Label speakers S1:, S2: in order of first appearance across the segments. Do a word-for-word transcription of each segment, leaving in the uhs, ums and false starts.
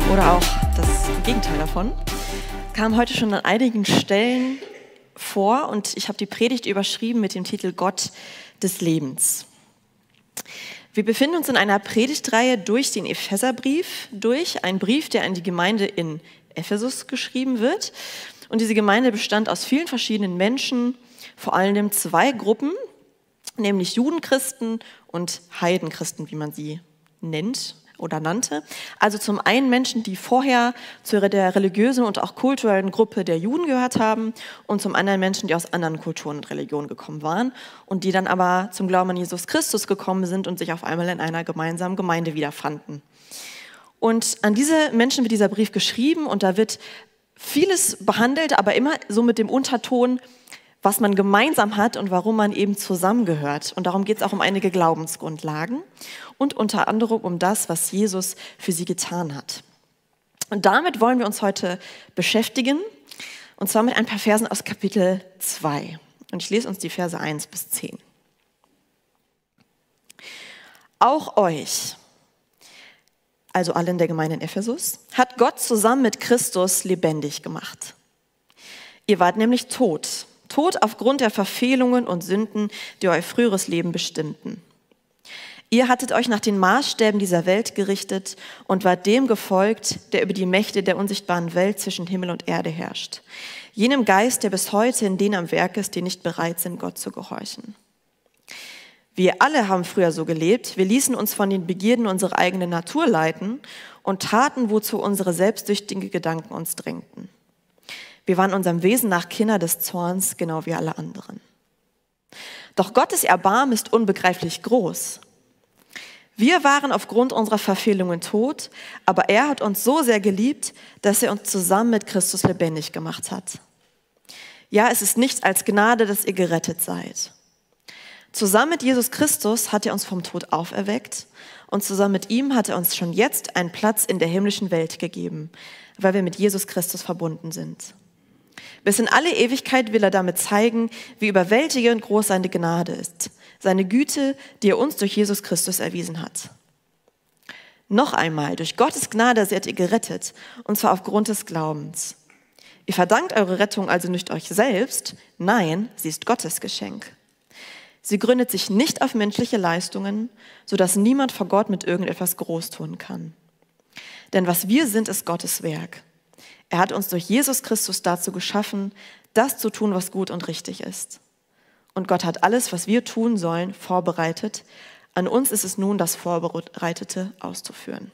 S1: oder auch das Gegenteil davon, kam heute schon an einigen Stellen vor und ich habe die Predigt überschrieben mit dem Titel Gott des Lebens. Wir befinden uns in einer Predigtreihe durch den Epheserbrief, durch einen Brief, der an die Gemeinde in Ephesus geschrieben wird. Und diese Gemeinde bestand aus vielen verschiedenen Menschen, vor allem zwei Gruppen, nämlich Judenchristen und Heidenchristen, wie man sie nennt oder nannte. Also zum einen Menschen, die vorher zu der religiösen und auch kulturellen Gruppe der Juden gehört haben und zum anderen Menschen, die aus anderen Kulturen und Religionen gekommen waren und die dann aber zum Glauben an Jesus Christus gekommen sind und sich auf einmal in einer gemeinsamen Gemeinde wiederfanden. Und an diese Menschen wird dieser Brief geschrieben und da wird vieles behandelt, aber immer so mit dem Unterton, was man gemeinsam hat und warum man eben zusammengehört. Und darum geht es auch um einige Glaubensgrundlagen und unter anderem um das, was Jesus für sie getan hat. Und damit wollen wir uns heute beschäftigen, und zwar mit ein paar Versen aus Kapitel zwei. Und ich lese uns die Verse eins bis zehn. Auch euch, also alle in der Gemeinde in Ephesus, hat Gott zusammen mit Christus lebendig gemacht. Ihr wart nämlich tot, tot aufgrund der Verfehlungen und Sünden, die euer früheres Leben bestimmten. Ihr hattet euch nach den Maßstäben dieser Welt gerichtet und wart dem gefolgt, der über die Mächte der unsichtbaren Welt zwischen Himmel und Erde herrscht. Jenem Geist, der bis heute in denen am Werk ist, die nicht bereit sind, Gott zu gehorchen. Wir alle haben früher so gelebt. Wir ließen uns von den Begierden unserer eigenen Natur leiten und taten, wozu unsere selbstsüchtigen Gedanken uns drängten. Wir waren unserem Wesen nach Kinder des Zorns, genau wie alle anderen. Doch Gottes Erbarmen ist unbegreiflich groß. Wir waren aufgrund unserer Verfehlungen tot, aber er hat uns so sehr geliebt, dass er uns zusammen mit Christus lebendig gemacht hat. Ja, es ist nichts als Gnade, dass ihr gerettet seid. Zusammen mit Jesus Christus hat er uns vom Tod auferweckt und zusammen mit ihm hat er uns schon jetzt einen Platz in der himmlischen Welt gegeben, weil wir mit Jesus Christus verbunden sind. Bis in alle Ewigkeit will er damit zeigen, wie überwältigend groß seine Gnade ist, seine Güte, die er uns durch Jesus Christus erwiesen hat. Noch einmal, durch Gottes Gnade seid ihr gerettet, und zwar aufgrund des Glaubens. Ihr verdankt eure Rettung also nicht euch selbst, nein, sie ist Gottes Geschenk. Sie gründet sich nicht auf menschliche Leistungen, sodass niemand vor Gott mit irgendetwas groß tun kann. Denn was wir sind, ist Gottes Werk. Er hat uns durch Jesus Christus dazu geschaffen, das zu tun, was gut und richtig ist. Und Gott hat alles, was wir tun sollen, vorbereitet. An uns ist es nun, das Vorbereitete auszuführen.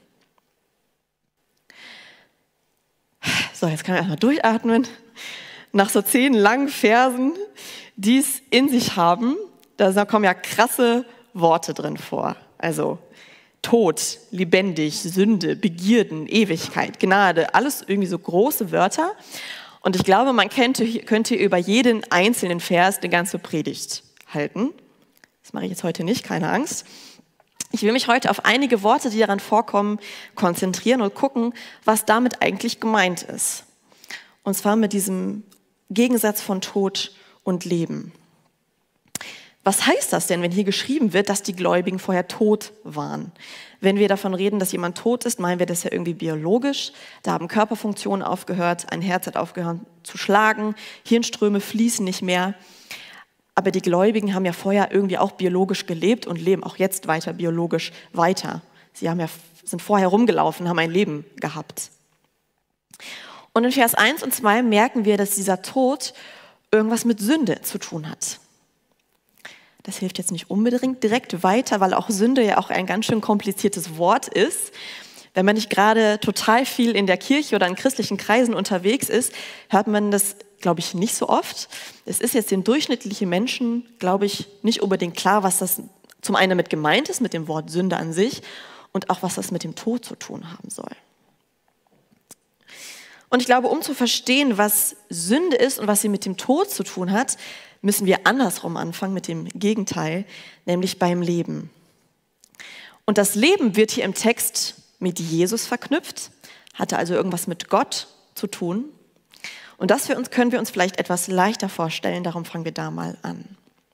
S1: So, jetzt kann ich erstmal durchatmen. Nach so zehn langen Versen, die es in sich haben, da kommen ja krasse Worte drin vor. Also Tod, lebendig, Sünde, Begierden, Ewigkeit, Gnade, alles irgendwie so große Wörter. Und ich glaube, man könnte, könnte über jeden einzelnen Vers eine ganze Predigt halten. Das mache ich jetzt heute nicht, keine Angst. Ich will mich heute auf einige Worte, die daran vorkommen, konzentrieren und gucken, was damit eigentlich gemeint ist. Und zwar mit diesem Gegensatz von Tod und Leben. Was heißt das denn, wenn hier geschrieben wird, dass die Gläubigen vorher tot waren? Wenn wir davon reden, dass jemand tot ist, meinen wir das ja irgendwie biologisch. Da haben Körperfunktionen aufgehört, ein Herz hat aufgehört zu schlagen, Hirnströme fließen nicht mehr. Aber die Gläubigen haben ja vorher irgendwie auch biologisch gelebt und leben auch jetzt weiter biologisch weiter. Sie haben ja, sind vorher rumgelaufen, haben ein Leben gehabt. Und in Vers eins und zwei merken wir, dass dieser Tod irgendwas mit Sünde zu tun hat. Das hilft jetzt nicht unbedingt direkt weiter, weil auch Sünde ja auch ein ganz schön kompliziertes Wort ist. Wenn man nicht gerade total viel in der Kirche oder in christlichen Kreisen unterwegs ist, hört man das, glaube ich, nicht so oft. Es ist jetzt den durchschnittlichen Menschen, glaube ich, nicht unbedingt klar, was das zum einen damit gemeint ist, mit dem Wort Sünde an sich und auch, was das mit dem Tod zu tun haben soll. Und ich glaube, um zu verstehen, was Sünde ist und was sie mit dem Tod zu tun hat, müssen wir andersrum anfangen mit dem Gegenteil, nämlich beim Leben. Und das Leben wird hier im Text mit Jesus verknüpft, hatte also irgendwas mit Gott zu tun. Und das für uns können wir uns vielleicht etwas leichter vorstellen, darum fangen wir da mal an.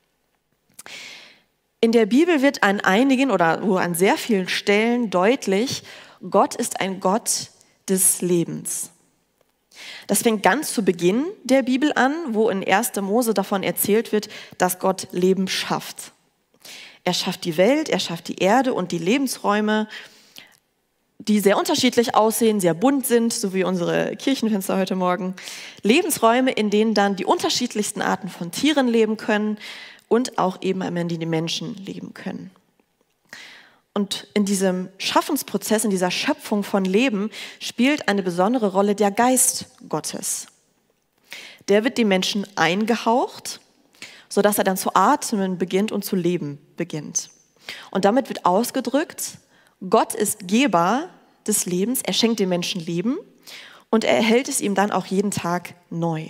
S1: In der Bibel wird an einigen oder an sehr vielen Stellen deutlich, Gott ist ein Gott des Lebens. Das fängt ganz zu Beginn der Bibel an, wo in erster Mose davon erzählt wird, dass Gott Leben schafft. Er schafft die Welt, er schafft die Erde und die Lebensräume, die sehr unterschiedlich aussehen, sehr bunt sind, so wie unsere Kirchenfenster heute Morgen. Lebensräume, in denen dann die unterschiedlichsten Arten von Tieren leben können und auch eben am Ende die Menschen leben können. Und in diesem Schaffensprozess, in dieser Schöpfung von Leben, spielt eine besondere Rolle der Geist Gottes. Der wird dem Menschen eingehaucht, sodass er dann zu atmen beginnt und zu leben beginnt. Und damit wird ausgedrückt, Gott ist Geber des Lebens, er schenkt dem Menschen Leben und er erhält es ihm dann auch jeden Tag neu.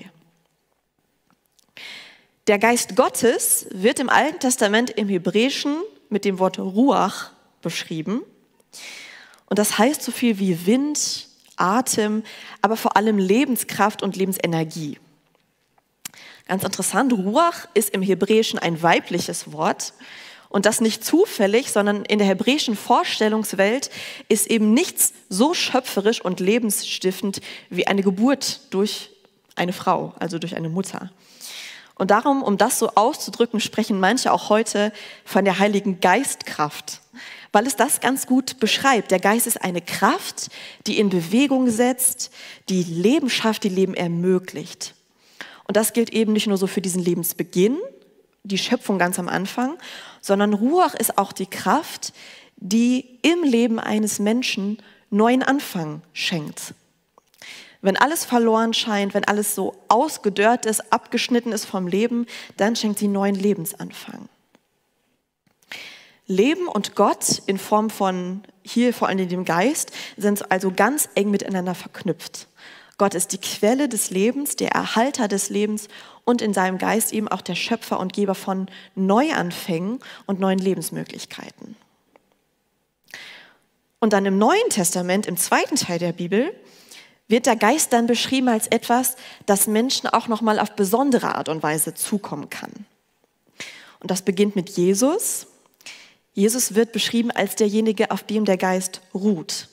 S1: Der Geist Gottes wird im Alten Testament im Hebräischen mit dem Wort Ruach beschrieben. Und das heißt so viel wie Wind, Atem, aber vor allem Lebenskraft und Lebensenergie. Ganz interessant, Ruach ist im Hebräischen ein weibliches Wort. Und das nicht zufällig, sondern in der hebräischen Vorstellungswelt ist eben nichts so schöpferisch und lebensstiftend wie eine Geburt durch eine Frau, also durch eine Mutter. Und darum, um das so auszudrücken, sprechen manche auch heute von der Heiligen Geistkraft, weil es das ganz gut beschreibt. Der Geist ist eine Kraft, die in Bewegung setzt, die Leben schafft, die Leben ermöglicht. Und das gilt eben nicht nur so für diesen Lebensbeginn, die Schöpfung ganz am Anfang, sondern Ruach ist auch die Kraft, die im Leben eines Menschen neuen Anfang schenkt. Wenn alles verloren scheint, wenn alles so ausgedörrt ist, abgeschnitten ist vom Leben, dann schenkt sie neuen Lebensanfang. Leben und Gott in Form von, hier vor allem dem Geist, sind also ganz eng miteinander verknüpft. Gott ist die Quelle des Lebens, der Erhalter des Lebens und in seinem Geist eben auch der Schöpfer und Geber von Neuanfängen und neuen Lebensmöglichkeiten. Und dann im Neuen Testament, im zweiten Teil der Bibel, wird der Geist dann beschrieben als etwas, das Menschen auch nochmal auf besondere Art und Weise zukommen kann. Und das beginnt mit Jesus. Jesus wird beschrieben als derjenige, auf dem der Geist ruht.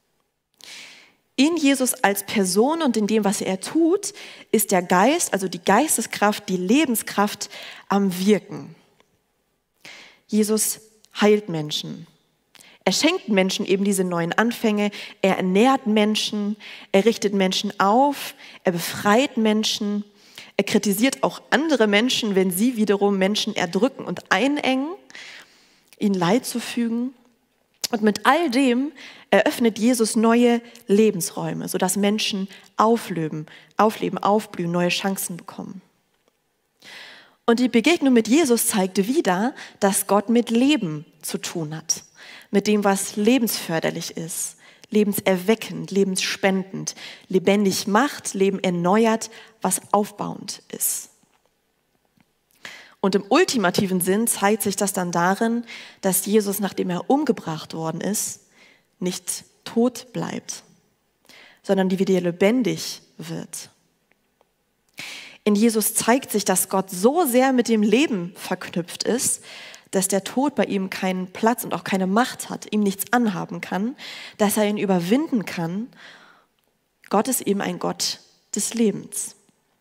S1: In Jesus als Person und in dem, was er tut, ist der Geist, also die Geisteskraft, die Lebenskraft am Wirken. Jesus heilt Menschen. Er schenkt Menschen eben diese neuen Anfänge. Er ernährt Menschen, er richtet Menschen auf, er befreit Menschen. Er kritisiert auch andere Menschen, wenn sie wiederum Menschen erdrücken und einengen, ihnen Leid zufügen. Und mit all dem eröffnet Jesus neue Lebensräume, sodass Menschen aufleben, aufleben, aufblühen, neue Chancen bekommen. Und die Begegnung mit Jesus zeigte wieder, dass Gott mit Leben zu tun hat, mit dem, was lebensförderlich ist, lebenserweckend, lebensspendend, lebendig macht, Leben erneuert, was aufbauend ist. Und im ultimativen Sinn zeigt sich das dann darin, dass Jesus, nachdem er umgebracht worden ist, nicht tot bleibt, sondern die wieder lebendig wird. In Jesus zeigt sich, dass Gott so sehr mit dem Leben verknüpft ist, dass der Tod bei ihm keinen Platz und auch keine Macht hat, ihm nichts anhaben kann, dass er ihn überwinden kann. Gott ist eben ein Gott des Lebens.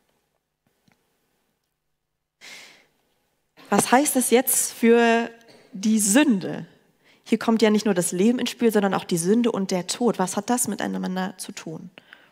S1: Was heißt das jetzt für die Sünde? Hier kommt ja nicht nur das Leben ins Spiel, sondern auch die Sünde und der Tod. Was hat das miteinander zu tun?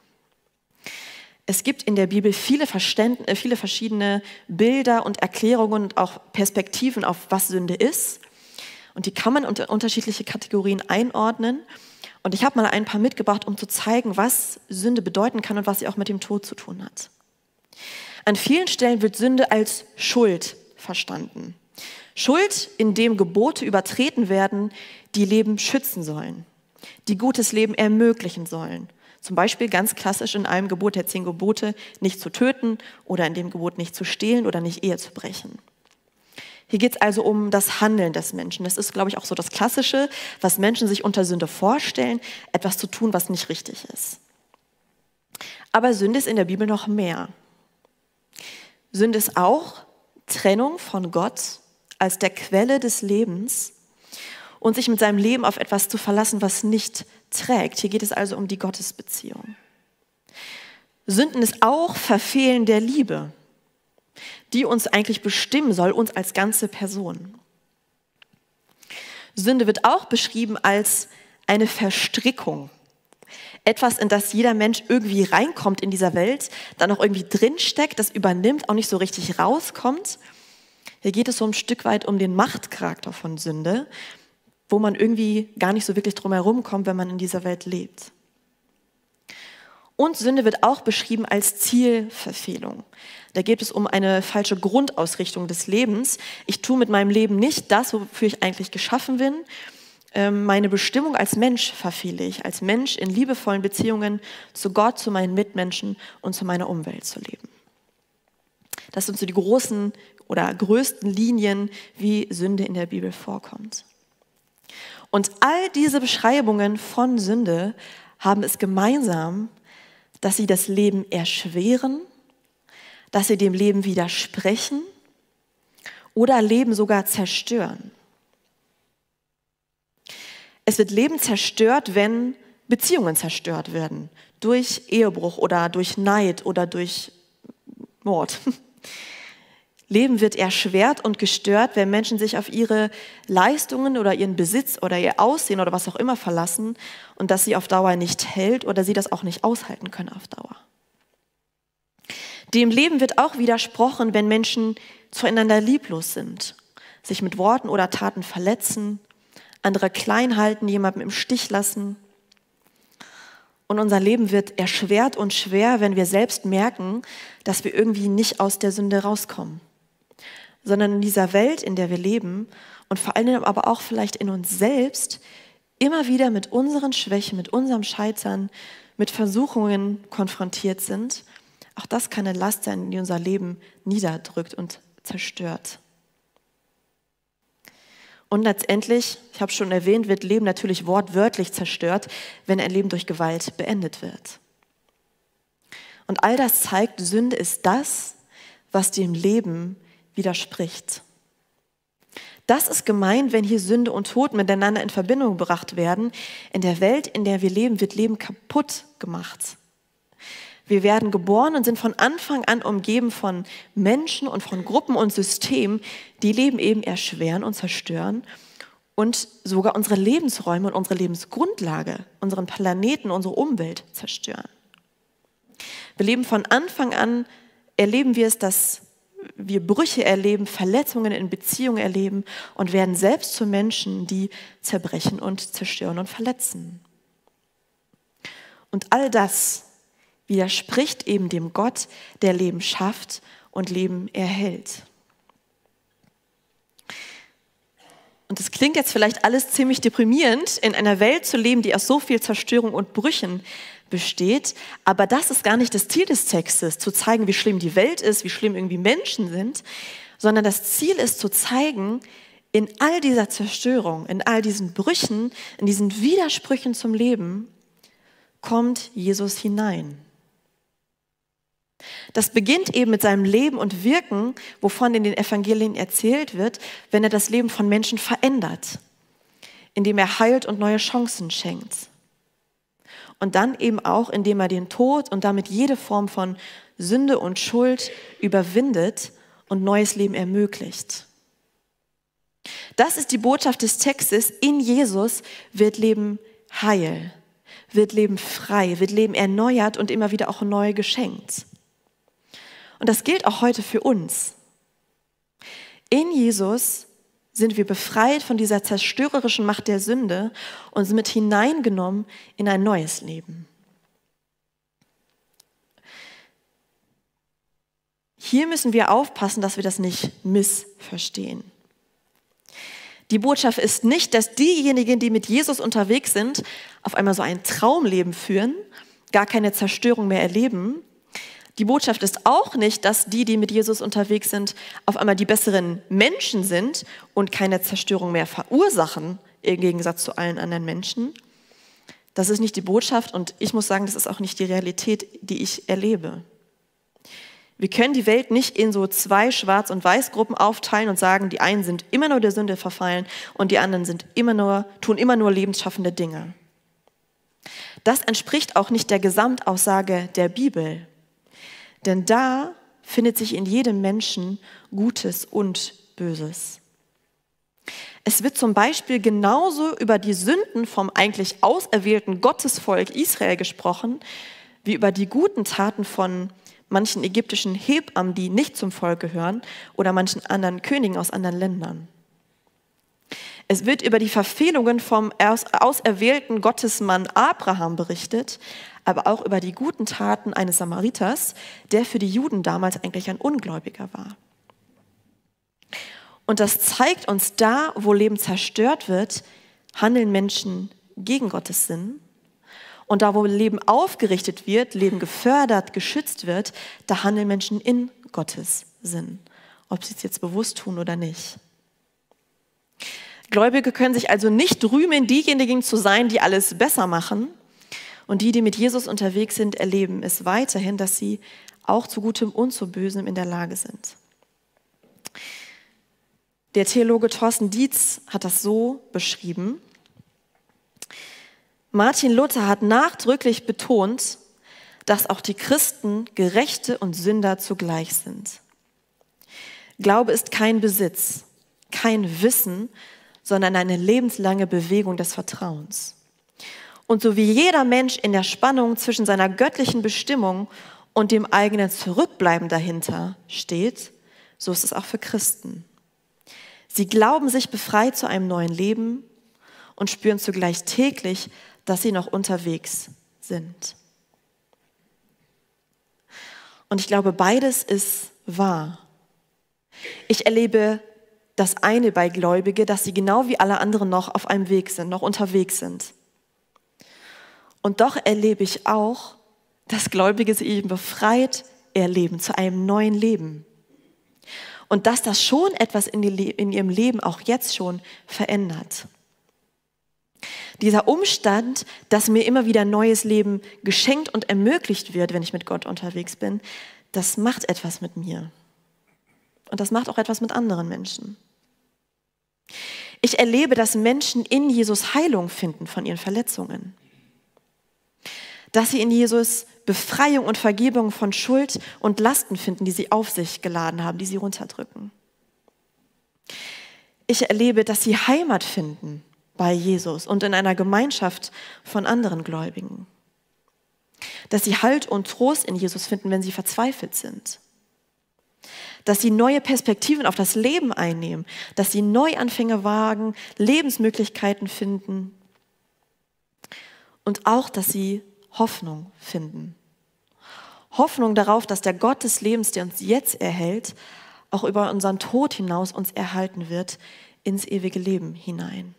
S1: Es gibt in der Bibel viele, Verständ- viele verschiedene Bilder und Erklärungen und auch Perspektiven auf, was Sünde ist. Und die kann man unter unterschiedliche Kategorien einordnen. Und ich habe mal ein paar mitgebracht, um zu zeigen, was Sünde bedeuten kann und was sie auch mit dem Tod zu tun hat. An vielen Stellen wird Sünde als Schuld verstanden. Schuld, indem Gebote übertreten werden, die Leben schützen sollen, die gutes Leben ermöglichen sollen. Zum Beispiel ganz klassisch in einem Gebot der zehn Gebote, nicht zu töten oder in dem Gebot nicht zu stehlen oder nicht Ehe zu brechen. Hier geht es also um das Handeln des Menschen. Das ist, glaube ich, auch so das Klassische, was Menschen sich unter Sünde vorstellen, etwas zu tun, was nicht richtig ist. Aber Sünde ist in der Bibel noch mehr. Sünde ist auch Trennung von Gott als der Quelle des Lebens und sich mit seinem Leben auf etwas zu verlassen, was nicht trägt. Hier geht es also um die Gottesbeziehung. Sünden ist auch Verfehlen der Liebe, die uns eigentlich bestimmen soll, uns als ganze Person. Sünde wird auch beschrieben als eine Verstrickung. Etwas, in das jeder Mensch irgendwie reinkommt in dieser Welt, dann auch irgendwie drinsteckt, das übernimmt, auch nicht so richtig rauskommt. Hier geht es so ein Stück weit um den Machtcharakter von Sünde, wo man irgendwie gar nicht so wirklich drum herum kommt, wenn man in dieser Welt lebt. Und Sünde wird auch beschrieben als Zielverfehlung. Da geht es um eine falsche Grundausrichtung des Lebens. Ich tue mit meinem Leben nicht das, wofür ich eigentlich geschaffen bin. Meine Bestimmung als Mensch verfehle ich, als Mensch in liebevollen Beziehungen zu Gott, zu meinen Mitmenschen und zu meiner Umwelt zu leben. Das sind so die großen oder größten Linien, wie Sünde in der Bibel vorkommt. Und all diese Beschreibungen von Sünde haben es gemeinsam, dass sie das Leben erschweren, dass sie dem Leben widersprechen oder Leben sogar zerstören. Es wird Leben zerstört, wenn Beziehungen zerstört werden, durch Ehebruch oder durch Neid oder durch Mord. Leben wird erschwert und gestört, wenn Menschen sich auf ihre Leistungen oder ihren Besitz oder ihr Aussehen oder was auch immer verlassen und das sie auf Dauer nicht hält oder sie das auch nicht aushalten können auf Dauer. Dem Leben wird auch widersprochen, wenn Menschen zueinander lieblos sind, sich mit Worten oder Taten verletzen, andere klein halten, jemanden im Stich lassen. Und unser Leben wird erschwert und schwer, wenn wir selbst merken, dass wir irgendwie nicht aus der Sünde rauskommen, sondern in dieser Welt, in der wir leben und vor allem aber auch vielleicht in uns selbst immer wieder mit unseren Schwächen, mit unserem Scheitern, mit Versuchungen konfrontiert sind. Auch das kann eine Last sein, die unser Leben niederdrückt und zerstört. Und letztendlich, ich habe schon erwähnt, wird Leben natürlich wortwörtlich zerstört, wenn ein Leben durch Gewalt beendet wird. Und all das zeigt, Sünde ist das, was dem Leben widerspricht. Das ist gemeint, wenn hier Sünde und Tod miteinander in Verbindung gebracht werden. In der Welt, in der wir leben, wird Leben kaputt gemacht. Wir werden geboren und sind von Anfang an umgeben von Menschen und von Gruppen und Systemen, die Leben eben erschweren und zerstören und sogar unsere Lebensräume und unsere Lebensgrundlage, unseren Planeten, unsere Umwelt zerstören. Wir leben von Anfang an, erleben wir es, dass wir Brüche erleben, Verletzungen in Beziehungen erleben und werden selbst zu Menschen, die zerbrechen und zerstören und verletzen. Und all das widerspricht eben dem Gott, der Leben schafft und Leben erhält. Und das klingt jetzt vielleicht alles ziemlich deprimierend, in einer Welt zu leben, die aus so viel Zerstörung und Brüchen besteht. Aber das ist gar nicht das Ziel des Textes, zu zeigen, wie schlimm die Welt ist, wie schlimm irgendwie Menschen sind, sondern das Ziel ist zu zeigen, in all dieser Zerstörung, in all diesen Brüchen, in diesen Widersprüchen zum Leben, kommt Jesus hinein. Das beginnt eben mit seinem Leben und Wirken, wovon in den Evangelien erzählt wird, wenn er das Leben von Menschen verändert, indem er heilt und neue Chancen schenkt. Und dann eben auch, indem er den Tod und damit jede Form von Sünde und Schuld überwindet und neues Leben ermöglicht. Das ist die Botschaft des Textes. In Jesus wird Leben heil, wird Leben frei, wird Leben erneuert und immer wieder auch neu geschenkt. Und das gilt auch heute für uns. In Jesus sind wir befreit von dieser zerstörerischen Macht der Sünde und sind mit hineingenommen in ein neues Leben. Hier müssen wir aufpassen, dass wir das nicht missverstehen. Die Botschaft ist nicht, dass diejenigen, die mit Jesus unterwegs sind, auf einmal so ein Traumleben führen, gar keine Zerstörung mehr erleben. Die Botschaft ist auch nicht, dass die, die mit Jesus unterwegs sind, auf einmal die besseren Menschen sind und keine Zerstörung mehr verursachen, im Gegensatz zu allen anderen Menschen. Das ist nicht die Botschaft und ich muss sagen, das ist auch nicht die Realität, die ich erlebe. Wir können die Welt nicht in so zwei Schwarz- und Weiß-Gruppen aufteilen und sagen, die einen sind immer nur der Sünde verfallen und die anderen sind immer nur, tun immer nur lebensschaffende Dinge. Das entspricht auch nicht der Gesamtaussage der Bibel, denn da findet sich in jedem Menschen Gutes und Böses. Es wird zum Beispiel genauso über die Sünden vom eigentlich auserwählten Gottesvolk Israel gesprochen, wie über die guten Taten von manchen ägyptischen Hebammen, die nicht zum Volk gehören, oder manchen anderen Königen aus anderen Ländern. Es wird über die Verfehlungen vom auserwählten Gottesmann Abraham berichtet, aber auch über die guten Taten eines Samariters, der für die Juden damals eigentlich ein Ungläubiger war. Und das zeigt uns, da, wo Leben zerstört wird, handeln Menschen gegen Gottes Sinn. Und da, wo Leben aufgerichtet wird, Leben gefördert, geschützt wird, da handeln Menschen in Gottes Sinn, ob sie es jetzt bewusst tun oder nicht. Gläubige können sich also nicht rühmen, diejenigen zu sein, die alles besser machen. Und die, die mit Jesus unterwegs sind, erleben es weiterhin, dass sie auch zu Gutem und zu Bösem in der Lage sind. Der Theologe Thorsten Dietz hat das so beschrieben: Martin Luther hat nachdrücklich betont, dass auch die Christen Gerechte und Sünder zugleich sind. Glaube ist kein Besitz, kein Wissen, sondern eine lebenslange Bewegung des Vertrauens. Und so wie jeder Mensch in der Spannung zwischen seiner göttlichen Bestimmung und dem eigenen Zurückbleiben dahinter steht, so ist es auch für Christen. Sie glauben sich befreit zu einem neuen Leben und spüren zugleich täglich, dass sie noch unterwegs sind. Und ich glaube, beides ist wahr. Ich erlebe das eine bei Gläubigen, dass sie genau wie alle anderen noch auf einem Weg sind, noch unterwegs sind. Und doch erlebe ich auch, dass Gläubige sich eben befreit erleben zu einem neuen Leben. Und dass das schon etwas in, die, in ihrem Leben auch jetzt schon verändert. Dieser Umstand, dass mir immer wieder neues Leben geschenkt und ermöglicht wird, wenn ich mit Gott unterwegs bin, das macht etwas mit mir. Und das macht auch etwas mit anderen Menschen. Ich erlebe, dass Menschen in Jesus Heilung finden von ihren Verletzungen. Dass sie in Jesus Befreiung und Vergebung von Schuld und Lasten finden, die sie auf sich geladen haben, die sie runterdrücken. Ich erlebe, dass sie Heimat finden bei Jesus und in einer Gemeinschaft von anderen Gläubigen. Dass sie Halt und Trost in Jesus finden, wenn sie verzweifelt sind. Dass sie neue Perspektiven auf das Leben einnehmen, dass sie Neuanfänge wagen, Lebensmöglichkeiten finden und auch, dass sie Hoffnung finden. Hoffnung darauf, dass der Gott des Lebens, der uns jetzt erhält, auch über unseren Tod hinaus uns erhalten wird, ins ewige Leben hinein.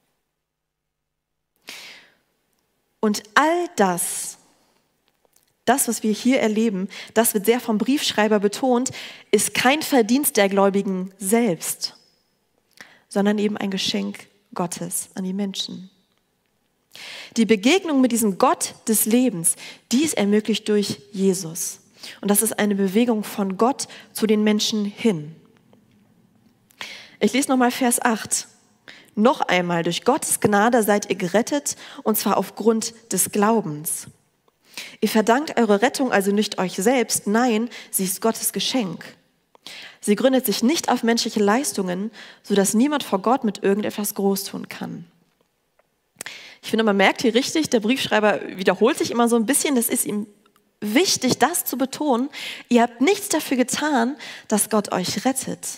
S1: Und all das, das, was wir hier erleben, das wird sehr vom Briefschreiber betont, ist kein Verdienst der Gläubigen selbst, sondern eben ein Geschenk Gottes an die Menschen. Die Begegnung mit diesem Gott des Lebens, die ist ermöglicht durch Jesus. Und das ist eine Bewegung von Gott zu den Menschen hin. Ich lese nochmal Vers acht. Noch einmal, durch Gottes Gnade seid ihr gerettet, und zwar aufgrund des Glaubens. Ihr verdankt eure Rettung also nicht euch selbst, nein, sie ist Gottes Geschenk. Sie gründet sich nicht auf menschliche Leistungen, sodass niemand vor Gott mit irgendetwas groß tun kann. Ich finde, man merkt hier richtig, der Briefschreiber wiederholt sich immer so ein bisschen, das ist ihm wichtig, das zu betonen. Ihr habt nichts dafür getan, dass Gott euch rettet.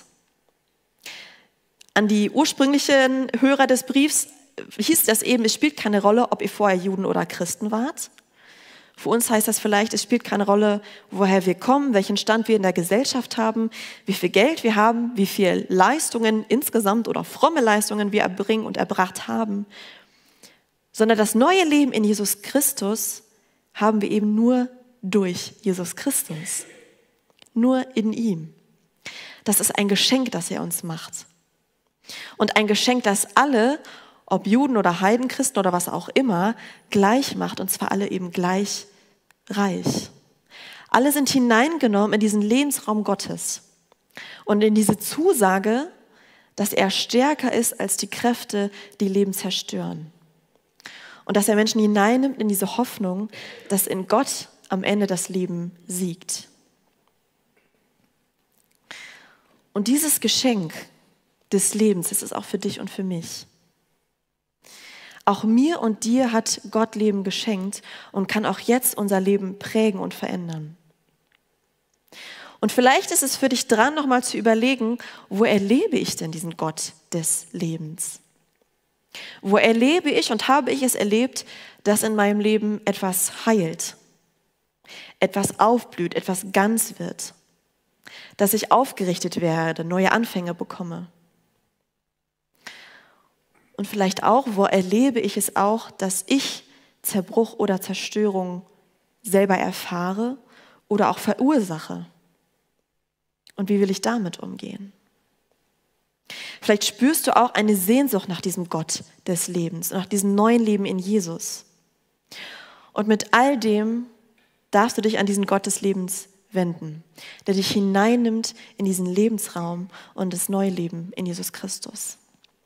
S1: An die ursprünglichen Hörer des Briefs hieß das eben, es spielt keine Rolle, ob ihr vorher Juden oder Christen wart. Für uns heißt das vielleicht, es spielt keine Rolle, woher wir kommen, welchen Stand wir in der Gesellschaft haben, wie viel Geld wir haben, wie viel Leistungen insgesamt oder fromme Leistungen wir erbringen und erbracht haben. Sondern das neue Leben in Jesus Christus haben wir eben nur durch Jesus Christus. Nur in ihm. Das ist ein Geschenk, das er uns macht. Und ein Geschenk, das alle, ob Juden oder Heidenchristen oder was auch immer, gleich macht. Und zwar alle eben gleich reich. Alle sind hineingenommen in diesen Lebensraum Gottes. Und in diese Zusage, dass er stärker ist als die Kräfte, die Leben zerstören. und dass er Menschen hineinnimmt in diese Hoffnung, dass in Gott am Ende das Leben siegt. Und dieses Geschenk des Lebens, das ist auch für dich und für mich. Auch mir und dir hat Gott Leben geschenkt und kann auch jetzt unser Leben prägen und verändern. Und vielleicht ist es für dich dran, nochmal zu überlegen, wo erlebe ich denn diesen Gott des Lebens? Wo erlebe ich und habe ich es erlebt, dass in meinem Leben etwas heilt, etwas aufblüht, etwas ganz wird, dass ich aufgerichtet werde, neue Anfänge bekomme? Und vielleicht auch, wo erlebe ich es auch, dass ich Zerbruch oder Zerstörung selber erfahre oder auch verursache? Und wie will ich damit umgehen? Vielleicht spürst du auch eine Sehnsucht nach diesem Gott des Lebens, nach diesem neuen Leben in Jesus. Und mit all dem darfst du dich an diesen Gott des Lebens wenden, der dich hineinnimmt in diesen Lebensraum und das neue Leben in Jesus Christus.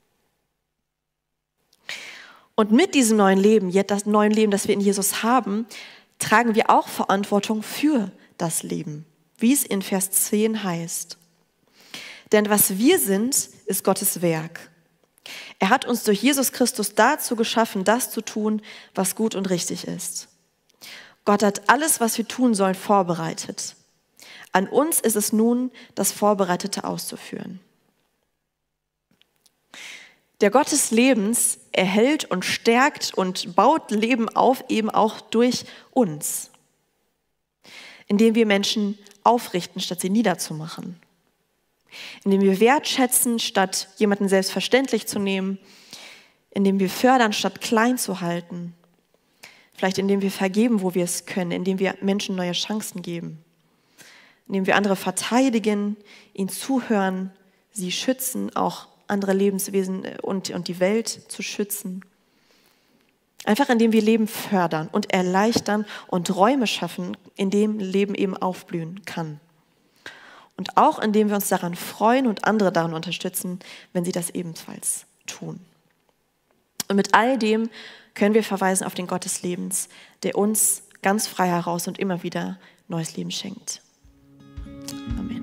S1: Und mit diesem neuen Leben, jetzt das neue Leben, das wir in Jesus haben, tragen wir auch Verantwortung für das Leben, wie es in Vers zehn heißt. Denn was wir sind, ist Gottes Werk. Er hat uns durch Jesus Christus dazu geschaffen, das zu tun, was gut und richtig ist. Gott hat alles, was wir tun sollen, vorbereitet. An uns ist es nun, das Vorbereitete auszuführen. Der Gott des Lebens erhält und stärkt und baut Leben auf, eben auch durch uns, indem wir Menschen aufrichten, statt sie niederzumachen, indem wir wertschätzen, statt jemanden selbstverständlich zu nehmen, indem wir fördern, statt klein zu halten, vielleicht indem wir vergeben, wo wir es können, indem wir Menschen neue Chancen geben, indem wir andere verteidigen, ihnen zuhören, sie schützen, auch andere Lebenswesen und, und die Welt zu schützen. Einfach indem wir Leben fördern und erleichtern und Räume schaffen, in denen Leben eben aufblühen kann. Und auch indem wir uns daran freuen und andere daran unterstützen, wenn sie das ebenfalls tun. Und mit all dem können wir verweisen auf den Gott des Lebens, der uns ganz frei heraus und immer wieder neues Leben schenkt. Amen.